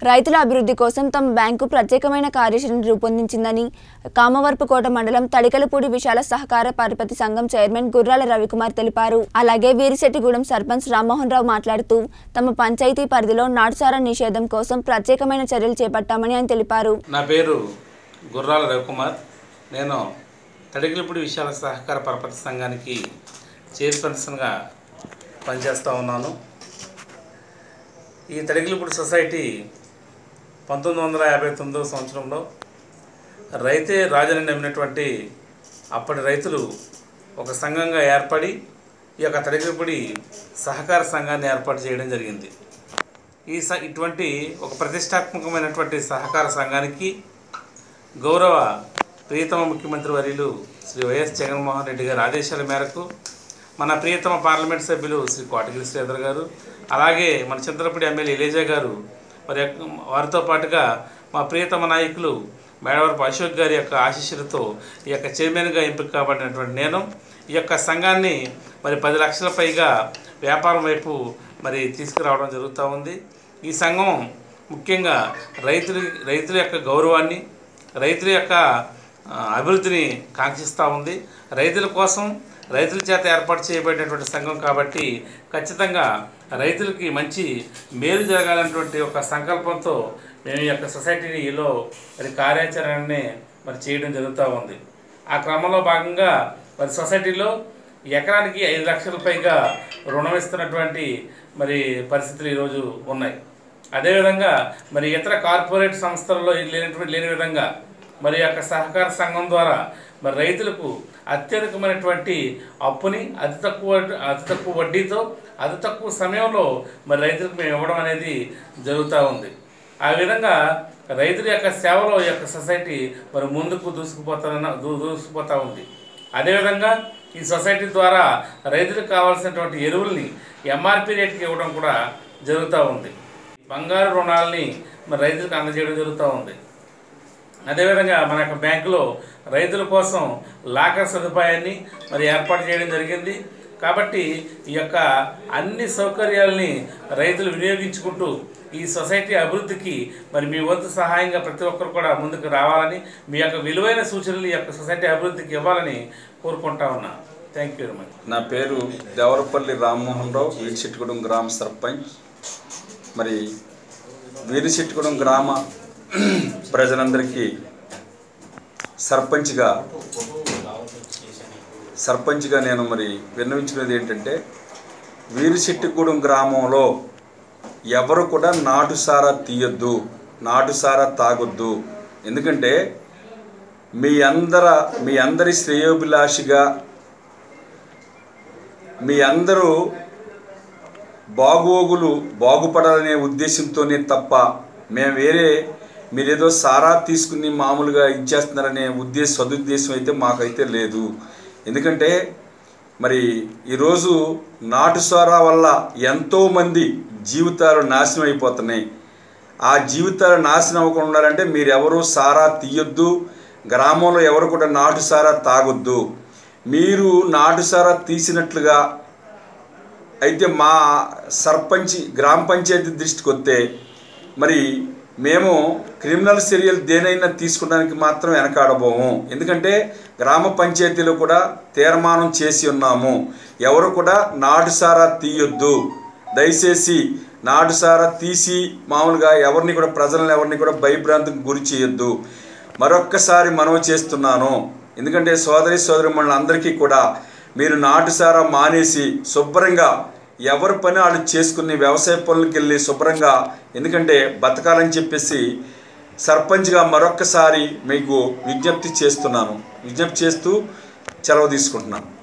రైతుల అభివృద్ధి కోసం తమ బ్యాంకు ప్రత్యేకమైన కార్యాచరణ రూపొందించిందని కామవరపుకోట మండలం తడికలపూడి విశాల సహకార పరపతి సంఘం చైర్మన్ గుర్రాల రవికుమార్ తెలిపారు. అలాగే వీరిశెట్టిగూడెం సర్పంచ్ రామ్మోహన్ రావు మాట్లాడుతూ తమ పంచాయతీ పరిధిలో నాటుసారా నిషేధం కోసం ప్రత్యేకమైన చర్యలు చేపట్టామని ఆయన తెలిపారు. నా పేరు గుర్రాల రవికుమార్. నేను తడికలపూడి విశాల సహకార పరపతి సంఘానికి చైర్పర్సన్గా పనిచేస్తూ ఉన్నాను. ఈ తడికలపూడి సొసైటీ 1959 సంవత్సరంలో రైతే రాజని నమ్మినటువంటి అప్పటి రైతులు ఒక సంఘంగా ఏర్పడి ఈ యొక్క తడికలపూడి సహకార సంఘాన్ని ఏర్పాటు చేయడం జరిగింది. ఇటువంటి ఒక ప్రతిష్టాత్మకమైనటువంటి సహకార సంఘానికి గౌరవ ప్రియతమ ముఖ్యమంత్రి వర్యులు శ్రీ వైఎస్ జగన్మోహన్ రెడ్డి గారి ఆదేశాల మేరకు మన ప్రియతమ పార్లమెంట్ సభ్యులు శ్రీ కోటగిరి శ్రీధర్ గారు, అలాగే మన చింతలపూడి ఎమ్మెల్యే ఇలేజా గారు, వారితో పాటుగా మా ప్రియతమ నాయకులు మేడవరపు అశోక్ గారి యొక్క ఆశీస్సులతో ఈ యొక్క చైర్మన్గా ఎంపిక కాబడినటువంటి నేను ఈ యొక్క సంఘాన్ని 10 లక్షల పైగా వ్యాపారం వైపు తీసుకురావడం జరుగుతూ ఉంది. ఈ సంఘం ముఖ్యంగా రైతుల యొక్క గౌరవాన్ని, రైతుల యొక్క అభివృద్ధిని కాంక్షిస్తూ ఉంది. రైతుల కోసం రైతుల చేత ఏర్పాటు చేయబడినటువంటి సంఘం కాబట్టి ఖచ్చితంగా రైతులకి మంచి మేలు జరగాలన్నటువంటి ఒక సంకల్పంతో మేము ఈ యొక్క సొసైటీలో కార్యాచరణని చేయడం జరుగుతూ ఉంది. ఆ క్రమంలో భాగంగా సొసైటీలో ఎకరానికి 5 లక్షల పైగా రుణం ఇస్తున్నటువంటి పరిస్థితులు ఈరోజు ఉన్నాయి. అదేవిధంగా ఇతర కార్పొరేట్ సంస్థల్లో లేని విధంగా యొక్క సహకార సంఘం ద్వారా రైతులకు అత్యధికమైనటువంటి అప్పుని అతి తక్కువ వడ్డీతో అతి తక్కువ సమయంలో రైతులకు మేము ఇవ్వడం అనేది జరుగుతూ ఉంది. ఆ విధంగా రైతుల యొక్క సేవలో ఈ యొక్క సొసైటీ ముందుకు దూసుకుపోతూ ఉంది. అదేవిధంగా ఈ సొసైటీ ద్వారా రైతులకు కావాల్సినటువంటి ఎరువుల్ని ఎంఆర్పి రేటుకి ఇవ్వడం కూడా జరుగుతూ ఉంది. బంగారు రుణాలని రైతులకు అందజేయడం జరుగుతూ ఉంది. అదేవిధంగా మన యొక్క బ్యాంకులో రైతుల కోసం లాకర్ సదుపాయాన్ని ఏర్పాటు చేయడం జరిగింది. కాబట్టి ఈ యొక్క అన్ని సౌకర్యాలని రైతులు వినియోగించుకుంటూ ఈ సొసైటీ అభివృద్ధికి మీ వంతు సహాయంగా ప్రతి ఒక్కరు కూడా ముందుకు రావాలని, మీ యొక్క విలువైన సూచనలు ఈ యొక్క సొసైటీ అభివృద్ధికి ఇవ్వాలని కోరుకుంటా ఉన్నాను. Thank you very much. నా పేరు దేవరపల్లి రామ్మోహన్ రావు, వీరిశెట్టిగూడెం గ్రామ సర్పంచ్. వీరిశెట్టిగూడెం గ్రామ ప్రజలందరికీ సర్పంచ్గా నేను విన్నవించుకునేది ఏంటంటే, వీరిశెట్టిగూడెం గ్రామంలో ఎవరు కూడా నాటుసారా తీయొద్దు, నాటుసారా తాగొద్దు. ఎందుకంటే మీ అందరి శ్రేయోభిలాషిగా మీ అందరూ బాగుపడాలనే ఉద్దేశంతోనే తప్ప మీరేదో సారా తీసుకుని మామూలుగా ఇచ్చేస్తున్నారనే సదుద్దేశం అయితే మాకైతే లేదు. ఎందుకంటే ఈరోజు నాటుసారా వల్ల ఎంతోమంది జీవితాలు నాశనం అయిపోతున్నాయి. ఆ జీవితాలు నాశనం అవ్వకుండా ఉండాలంటే మీరెవరూ సారా తీయొద్దు, గ్రామంలో ఎవరు కూడా నాటుసారా తాగొద్దు. మీరు నాటుసారా తీసినట్లుగా అయితే మా గ్రామ పంచాయతీ దృష్టికి వస్తే మేము క్రిమినల్ చర్యలు దేనైనా తీసుకోవడానికి మాత్రం వెనకాడబోము. ఎందుకంటే గ్రామ పంచాయతీలో కూడా తీర్మానం చేసి ఉన్నాము, ఎవరు కూడా నాటుసారా తీయొద్దు. దయచేసి నాటుసారా తీసి మామూలుగా ప్రజలను ఎవరిని కూడా భయభ్రాంతికి గురి చేయొద్దు. మరొక్కసారి మనవి చేస్తున్నాను. ఎందుకంటే సోదరిమణులందరికీ కూడా మీరు నాటుసారా మానేసి శుభ్రంగా ఎవరి పని వాళ్ళు చేసుకుని వ్యవసాయ పనులకు వెళ్ళి శుభ్రంగా, ఎందుకంటే బతకాలని చెప్పేసి సర్పంచ్గా మరొక్కసారి మీకు విజ్ఞప్తి చేస్తూ సెలవు తీసుకుంటున్నాను.